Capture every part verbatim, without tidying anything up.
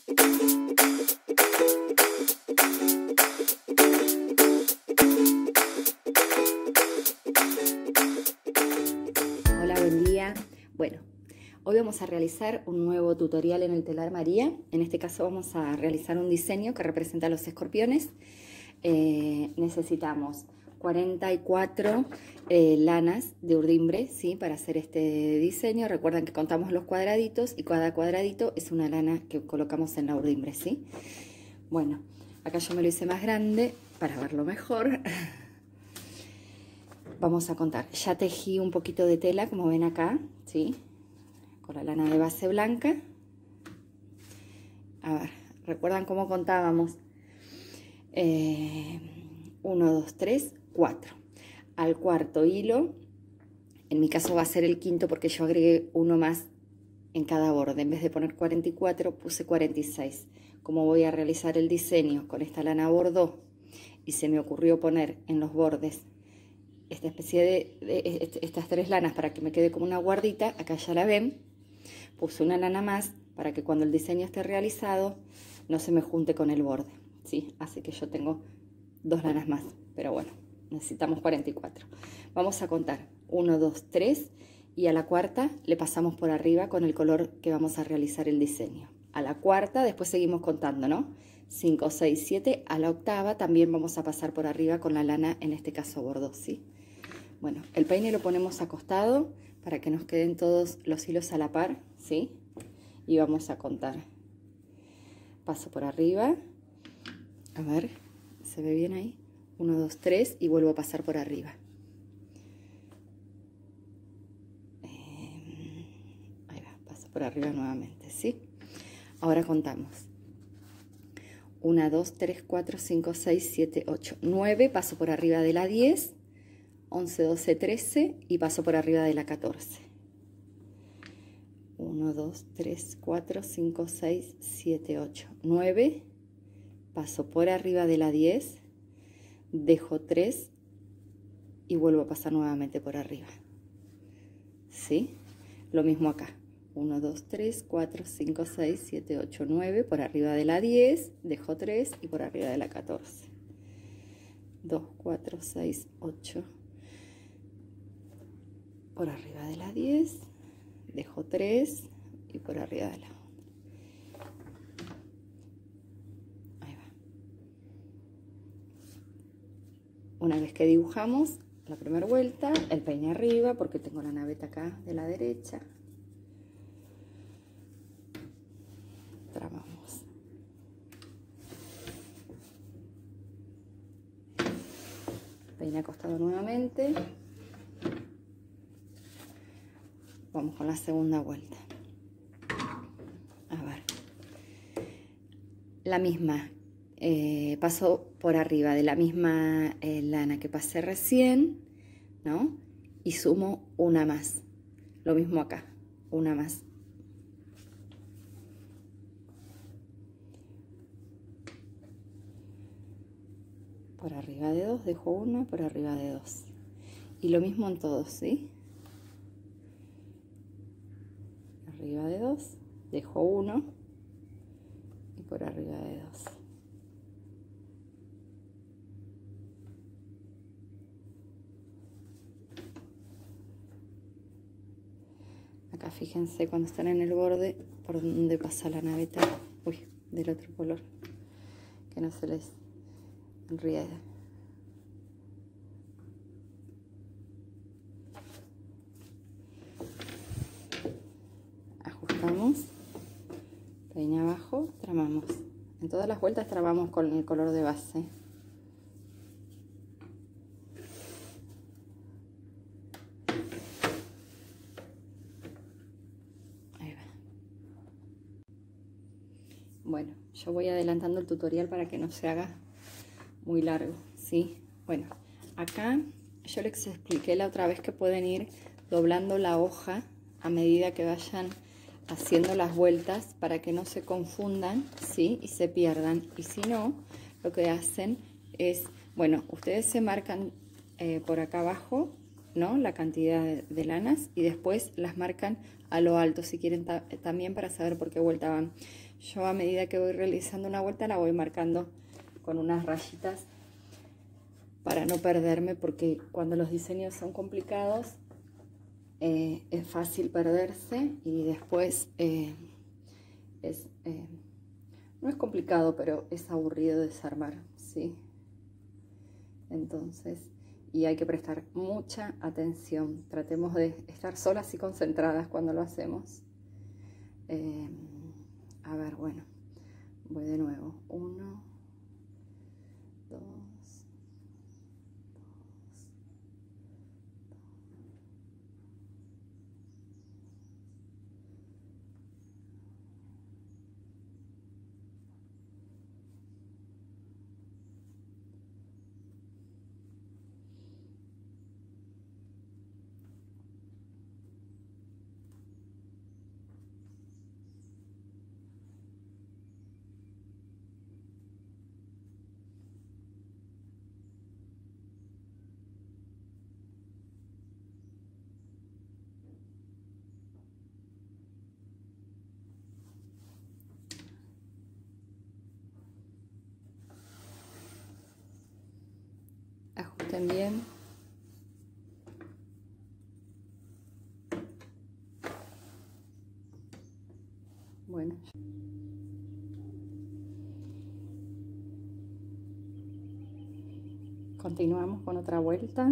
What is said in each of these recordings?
Hola, buen día. Bueno, hoy vamos a realizar un nuevo tutorial en el telar María. En este caso vamos a realizar un diseño que representa a los escorpiones. Eh, necesitamos cuarenta y cuatro eh, lanas de urdimbre, ¿sí? Para hacer este diseño. Recuerden que contamos los cuadraditos y cada cuadradito es una lana que colocamos en la urdimbre, ¿sí? Bueno, acá yo me lo hice más grande para verlo mejor. Vamos a contar. Ya tejí un poquito de tela, como ven acá, ¿sí? Con la lana de base blanca. A ver, ¿recuerdan cómo contábamos? Eh, uno, dos, tres, cuatro. Al cuarto hilo, en mi caso va a ser el quinto porque yo agregué uno más en cada borde. En vez de poner cuarenta y cuatro, puse cuarenta y seis. Como voy a realizar el diseño con esta lana bordó y se me ocurrió poner en los bordes esta especie de, de, de estas tres lanas para que me quede como una guardita, acá ya la ven, puse una lana más para que cuando el diseño esté realizado no se me junte con el borde, ¿sí? Así que yo tengo dos lanas más, pero bueno, necesitamos cuarenta y cuatro. Vamos a contar uno, dos, tres y a la cuarta le pasamos por arriba con el color que vamos a realizar el diseño. A la cuarta después seguimos contando, ¿no? cinco, seis, siete, a la octava también vamos a pasar por arriba con la lana, en este caso bordó, ¿sí? Bueno, el peine lo ponemos acostado para que nos queden todos los hilos a la par, ¿sí? Y vamos a contar. Paso por arriba. A ver, ¿se ve bien ahí? uno, dos, tres y vuelvo a pasar por arriba. Eh, ahí va, paso por arriba nuevamente, ¿sí? Ahora contamos. uno, dos, tres, cuatro, cinco, seis, siete, ocho, nueve, paso por arriba de la diez, once, doce, trece y paso por arriba de la catorce. uno, dos, tres, cuatro, cinco, seis, siete, ocho, nueve, paso por arriba de la diez, dejo tres y vuelvo a pasar nuevamente por arriba, ¿sí? Lo mismo acá. uno, dos, tres, cuatro, cinco, seis, siete, ocho, nueve, por arriba de la diez, dejo tres y por arriba de la catorce. dos, cuatro, seis, ocho, por arriba de la diez, dejo tres y por arriba de la ahí va. Una vez que dibujamos la primera vuelta, el peine arriba, porque tengo la naveta acá de la derecha. Trabamos. Peine acostado nuevamente. Vamos con la segunda vuelta. A ver. La misma. Eh, paso por arriba de la misma eh, lana que pasé recién, ¿no? Y sumo una más. Lo mismo acá. Una más. Por arriba de dos, dejo una, por arriba de dos. Y lo mismo en todos, ¿sí? Arriba de dos, dejo uno y por arriba de dos. Acá fíjense cuando están en el borde por donde pasa la naveta, uy, del otro color, que no se les enrieda. Ajustamos, peine abajo, tramamos. En todas las vueltas tramamos con el color de base. Ahí va. Bueno, yo voy adelantando el tutorial para que no se haga muy largo, ¿sí? Bueno, acá yo les expliqué la otra vez que pueden ir doblando la hoja a medida que vayan haciendo las vueltas para que no se confundan, ¿sí? Y se pierdan. Y si no, lo que hacen es, bueno, ustedes se marcan eh, por acá abajo, ¿no? La cantidad de, de lanas y después las marcan a lo alto si quieren ta también para saber por qué vuelta van. Yo a medida que voy realizando una vuelta la voy marcando con unas rayitas para no perderme, porque cuando los diseños son complicados eh, es fácil perderse y después eh, es, eh, no es complicado, pero es aburrido desarmar, ¿sí? Entonces, y hay que prestar mucha atención. Tratemos de estar solas y concentradas cuando lo hacemos. Eh, a ver, bueno, voy de nuevo. Uno, dos, dos. Ajusten bien. Bueno. Continuamos con otra vuelta.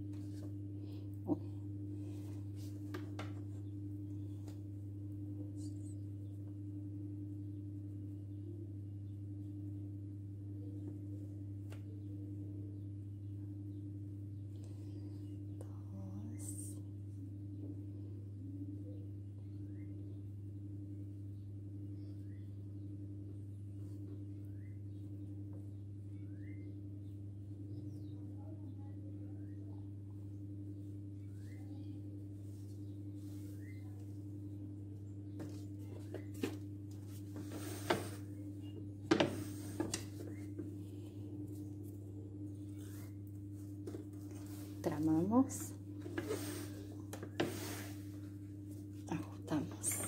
Tramamos, ajustamos.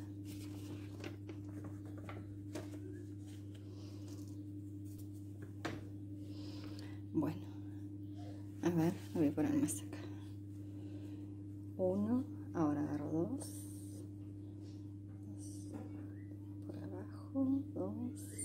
Bueno, a ver, lo voy a poner más acá. Uno, ahora agarro dos, dos por abajo, dos.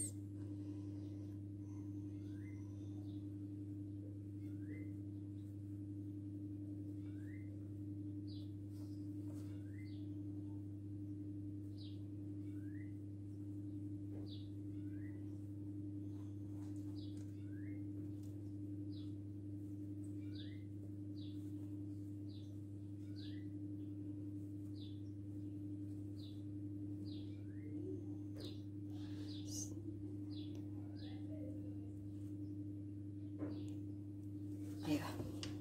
Ahí va.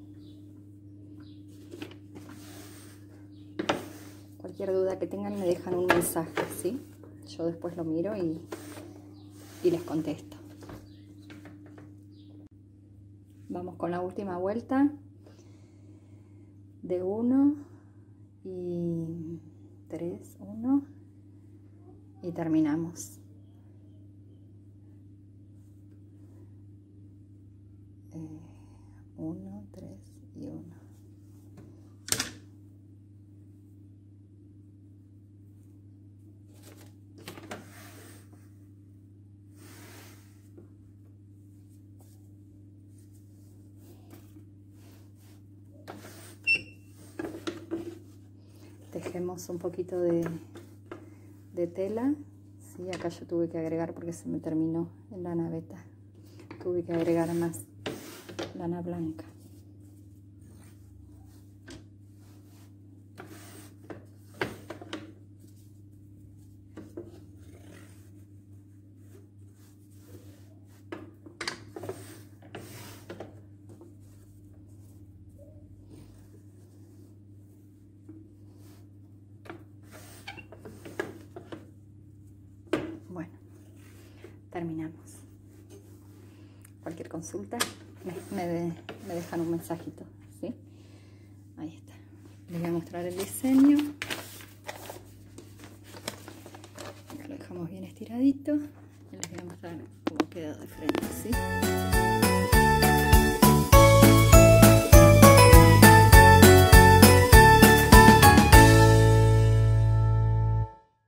Cualquier duda que tengan me dejan un mensaje, ¿sí? Yo después lo miro y, y les contesto. Vamos con la última vuelta de uno y tres, uno y terminamos. Eh, uno, tres y uno. Tejemos un poquito de, de tela. Sí, acá yo tuve que agregar porque se me terminó en la naveta. Tuve que agregar más lana blanca. Bueno, terminamos. Cualquier consulta me, me, de, me dejan un mensajito, ¿sí? Ahí está. Les voy a mostrar el diseño. Acá lo dejamos dejamos bien estiradito y les voy a mostrar cómo queda de frente, ¿sí?